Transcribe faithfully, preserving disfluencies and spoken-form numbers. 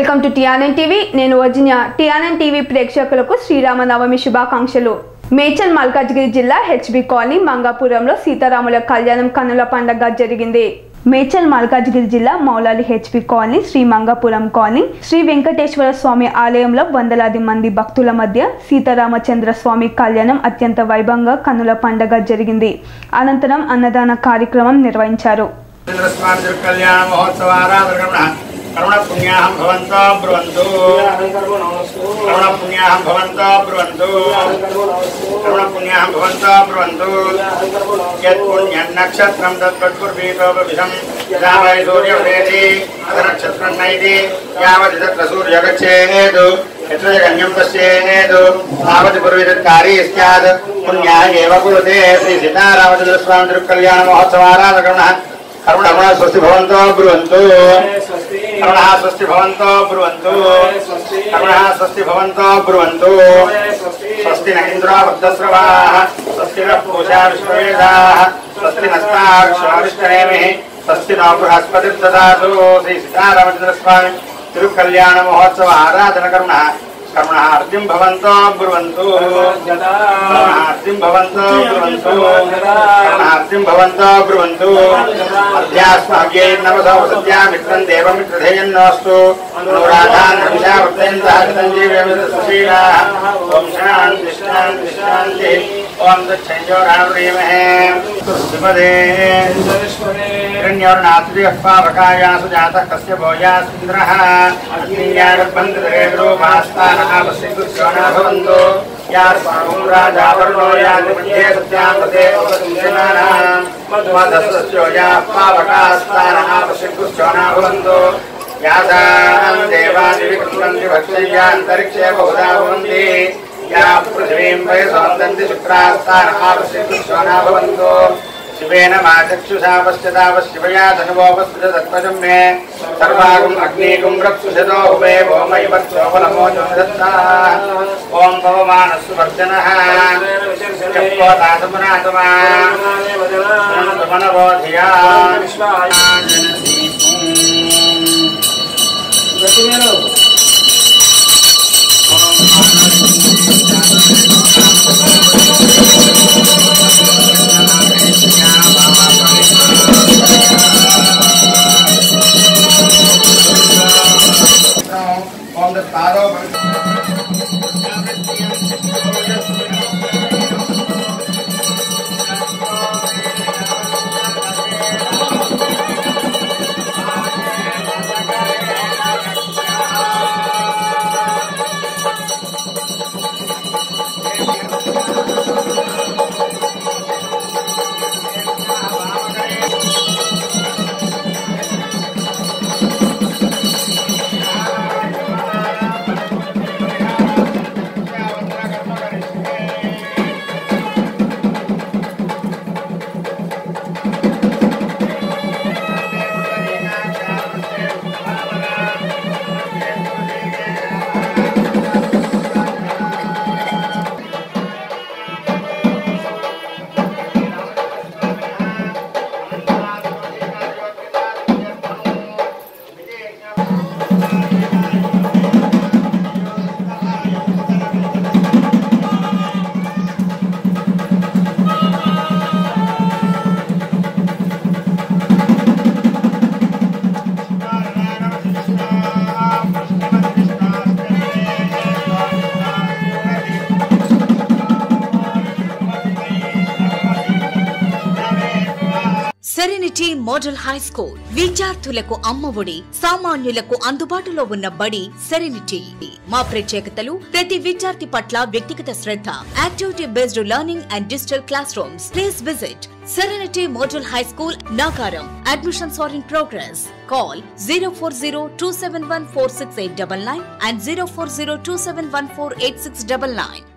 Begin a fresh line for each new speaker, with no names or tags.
Welcome to TRN TV. నేను Virginia. TRN TV ప్రేక్షకులకు శ్రీరామనవమి శుభాకాంక్షలు. మేడ్చల్ మల్కాజ్గిరి జిల్లా హెచ్బి కాలనీ మంగాపురంలో సీతారాముల కళ్యాణం కన్నుల పండుగ జరిగింది. మేడ్చల్ మల్కాజ్గిరి జిల్లా Moulali HB colony Shri Mangapuram colony Shri Venkateswara Swamy ఆలయంలో వందలాది మంది భక్తుల మధ్య సీతారామచంద్ర స్వామి కళ్యాణం అత్యంత వైభవంగా కన్నుల పండుగ జరిగింది. అనంతరం అన్నదాన కార్యక్రమం నిర్వహించారు.
करुण पुण्याहं भवन्तो ब्रुवन्तु करुण पुण्याहं भवन्तो ब्रुवन्तु करुण पुण्याहं भवन्तो ब्रुवन्तु यत् पुण्यं नक्षत्रं तत्पत्पुर्वीतोपविधं यदा वै सूर्योदयति तदनक्षत्रं नैति यावत् तत्र सूर्यो गच्छेत् यत्र जगन्यं पश्येत् तावत् पूर्वतत्कारी स्यात् पुण्याय एव कुरुते श्री सीतारामचन्द्रस्वामी तिरुकल्याणमहोत्सवाराधकरुणः करुणः स्वस्ति भवन्तो ब्रुवन्तु करुणः स्वस्ति भवन्तो ब्रुवन्तु करुणः स्वस्ति भवन्तो ब्रुवन्तु स्वस्ति न इन्द्रो वृद्धस्रवाः स्वस्ति नः पूषा विश्ववेदाः स्वस्ति नस्ताक्षराविष्टनेमिः स्वस्ति नो बृहस्पतिर्ददातु श्री सीतारामचन्द्रस्वामी तिरुकल्याणमहोत्सव आराधनकरुणः करुणार्तिं भवन्तो ब्रुवन्तु करुणार्तिं भवन्तो ब्रुवन्तु करुणार्तिं भवन्तो ब्रुवन्तु अध्यास्मह्ये नमसो सत्या मित्रं देवमित्रधेयन्नोऽस्तु अनुराधान् विशावृत्तेन्दः कृतञ्जीवेमित्रसुशीलाः ॐ शान्ति शान्ति शान्तिः ॐ तच्छञ्जोरावृणीमहे सुपदे हिरण्योर्नाथुर्यः पावकायासु जातः कस्य भोजास्मिन्द्रः अग्नियागर्भन्तरेन्द्रोपास्तानः वसिकुस्योना भवन्तु या स्वामुं राजावर्णो याति मध्ये सत्यां पदे उपसंजनानां मधुमधस्यो या पावकास्तानः वसिकुस्योना भवन्तु यासां देवादिविकृण्वन्ति भक्षय्यान्तरिक्षे बहुधा भवन्ति या पृथिवीं वयसोन्दन्ति शुक्रास्तानः वसिकुस्योना भवन्तु शिवेन माचक्षुषा पश्यता शिवया धनुवोपस्पृशतत्पजं मे सर्वागुम् अग्निगुं रक्षुषतो हुवे भौमैवत्सोपलमोजोदत्ता ॐ पवमानस्सु वर्जनः चक्कोतासमुनातमा मनवोधिया on the Taro.
Serenity Model High School విద్యార్థులకు అమ్మఒడి, సామాన్యులకు అందుబాటులో ఉన్న బడి సెరెనిటీ. మా ప్రత్యేకతలు ప్రతి విద్యార్థి పట్ల వ్యక్తిగత శ్రద్ధ, activity based learning and digital classrooms. Please visit Serenity Model High School, Nagaram. Admissions are in progress. Call zero four zero two seven one four six eight nine nine and zero four zero two seven one four eight six nine nine.